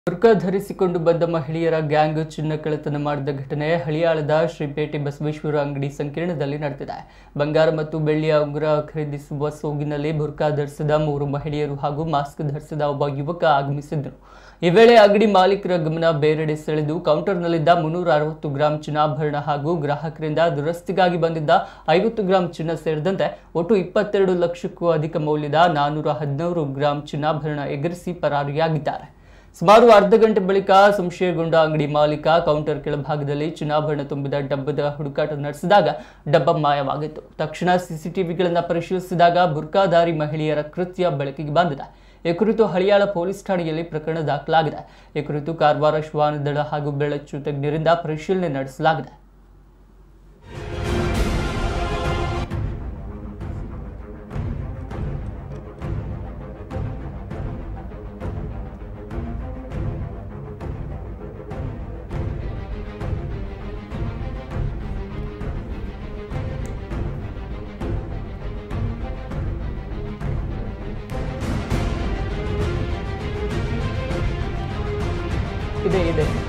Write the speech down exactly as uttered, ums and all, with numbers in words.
ಬುರ್ಕಾ ಧರಿಸಿಕೊಂಡು ಬಂದ ಮಹಿಳೆಯರ ಗ್ಯಾಂಗ್ ಚಿನ್ನ ಕಳ್ಳತನ ಮಾಡಿದ ಘಟನೆ ಹಳಿಯಾಳದ ಶ್ರೀಪೇಟೆ ಬಸವೇಶ್ವರ ಅಂಗಡಿ ಸಂಕೀರ್ಣದಲ್ಲಿ ನಡೆದಿದೆ. ಬಂಗಾರ ಮತ್ತು ಬೆಳ್ಳಿಯ ಉಂಗುರ ಖರೀದಿಸುವ ಸೋಗಿನಲ್ಲಿ ಬುರ್ಕಾ ಧರಿಸಿದ ಮೂರು ಮಹಿಳೆಯರು ಹಾಗೂ ಮಾಸ್ಕ್ ಧರಿಸಿದ ಒಬ್ಬ ಯುವಕ ಆಗಮಿಸಿದ್ದರು. ಈ ವೇಳೆ ಅಂಗಡಿ ಮಾಲೀಕರ ಗಮನ ಬೇರೆಡೆ ಸೆಳೆದು ಕೌಂಟರ್ನಲ್ಲಿದ್ದ ಮುನ್ನೂರ ಅರವತ್ತು ಗ್ರಾಂ ಚಿನ್ನಾಭರಣ ಹಾಗೂ ಗ್ರಾಹಕರಿಂದ ದುರಸ್ತಿಗಾಗಿ ಬಂದಿದ್ದ ಐವತ್ತು ಗ್ರಾಂ ಚಿನ್ನ ಸೇರಿದಂತೆ ಒಟ್ಟು ಇಪ್ಪತ್ತೆರಡು ಲಕ್ಷಕ್ಕೂ ಅಧಿಕ ಮೌಲ್ಯದ ನಾನ್ನೂರ ಹದಿನೂರು ಗ್ರಾಂ ಚಿನ್ನಾಭರಣ ಎಗರಿಸಿ ಪರಾರಿಯಾಗಿದ್ದಾರೆ. ಸುಮಾರು ಅರ್ಧ ಗಂಟೆ ಬಳಿಕ ಸಂಶಯಗೊಂಡ ಅಂಗಡಿ ಮಾಲೀಕ ಕೌಂಟರ್ ಕೆಳಭಾಗದಲ್ಲಿ ಚಿನ್ನಾಭರಣ ತುಂಬಿದ ಡಬ್ಬದ ಹುಡುಕಾಟ ನಡೆಸಿದಾಗ ಡಬ್ಬ ಮಾಯವಾಗಿತ್ತು. ತಕ್ಷಣ ಸಿಸಿಟಿವಿಗಳನ್ನು ಪರಿಶೀಲಿಸಿದಾಗ ಬುರ್ಕಾಧಾರಿ ಮಹಿಳೆಯರ ಕೃತ್ಯ ಬೆಳಕಿಗೆ ಬಂದಿದೆ. ಈ ಕುರಿತು ಹಳಿಯಾಳ ಪೊಲೀಸ್ ಠಾಣೆಯಲ್ಲಿ ಪ್ರಕರಣ ದಾಖಲಾಗಿದೆ. ಈ ಕುರಿತು ಕಾರವಾರ ಶ್ವಾನದಳ ಹಾಗೂ ಬೆಳಚು ತಜ್ಞರಿಂದ ಪರಿಶೀಲನೆ ನಡೆಸಲಾಗಿದೆ. ಇದೆ ಇದೆ